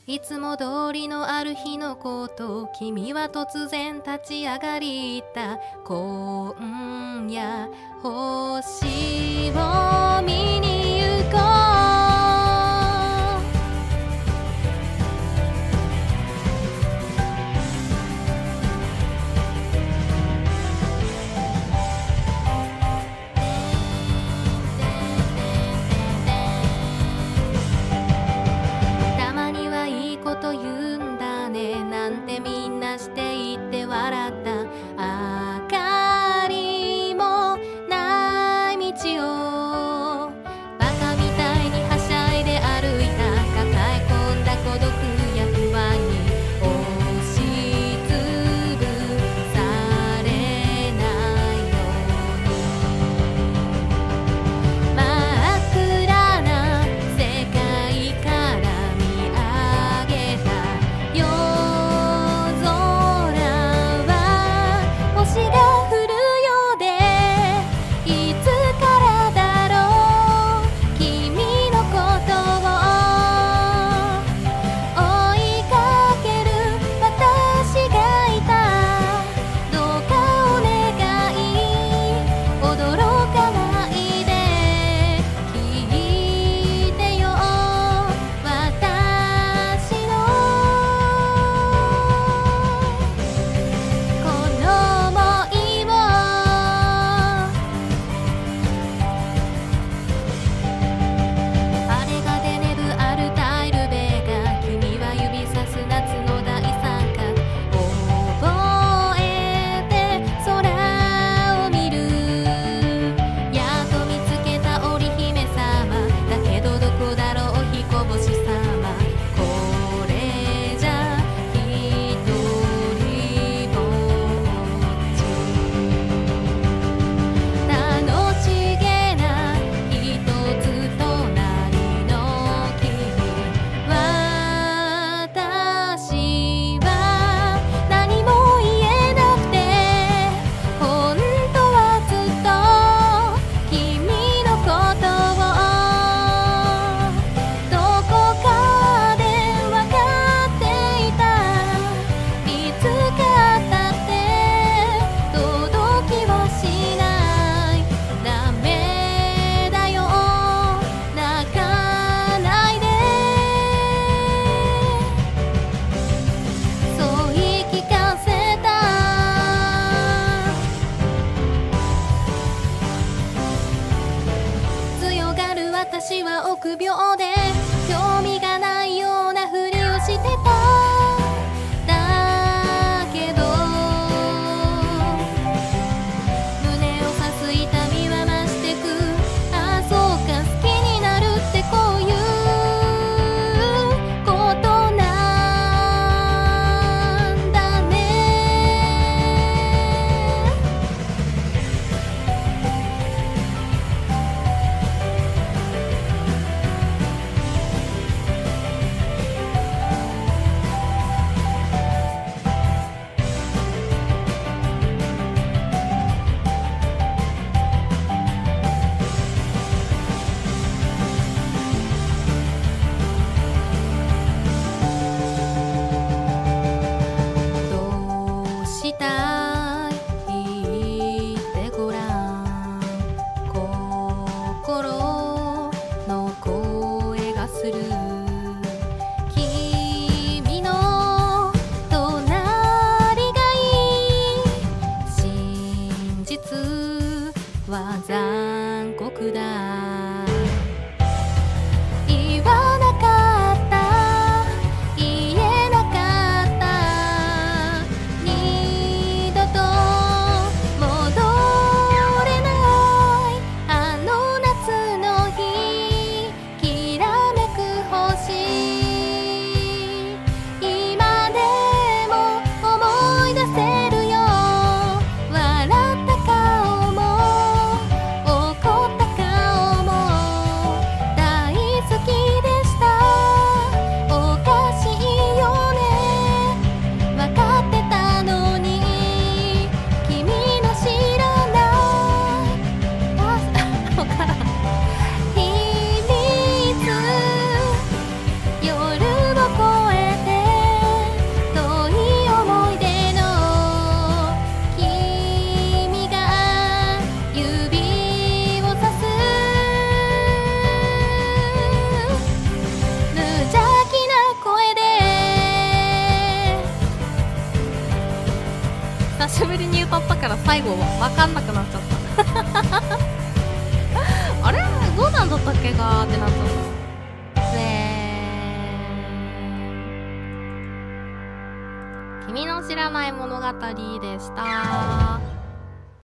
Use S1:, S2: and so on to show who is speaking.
S1: いつも通りのある日のこと、君は突然立ち上がり言った。今夜星を見に行こう。たまにはいいこと言うんだねなんてみんなして言って笑った。明かりもない道をバカみたいにはしゃいで歩いた。抱え込んだ孤独や不安に押しつぶされないように。真っ暗な世界から見上げた夜空は星が降るようで、いつからだろう君のことを追いかける私がいた。どうかお願い驚かないで聞いてよ私のこの想いを。あれがデネブアルタイルベガ、君は指さす夏の大三角。覚えて空を見る。やっと見つけた織姫様だけどどこだろう彦星様。これじゃ一人ぼっち。楽しげな一つ隣の君。私は何も言えなくて本当はずっと君のことをどこかで分かっていた。いつかだって届きはしない。ダメだよ泣かないでそう言い聞かせた。強がる私は臆病で興味がないようなふりをしてた。だけど胸を刺す痛みは増してく。ああそうか好きになるってこういうことなんだね。どうしたい言ってごらん。心の声がする。君の隣がいい。真実は残酷だ。言わなかった言えなかった。二度と戻れないあの夏の日。きらめく星。今でも思い出せるよ。笑った顔も怒った顔久しぶりに歌ったから最後分かんなくなっちゃったあれどうなんだったっけかってなっちゃった君の知らない物語でした。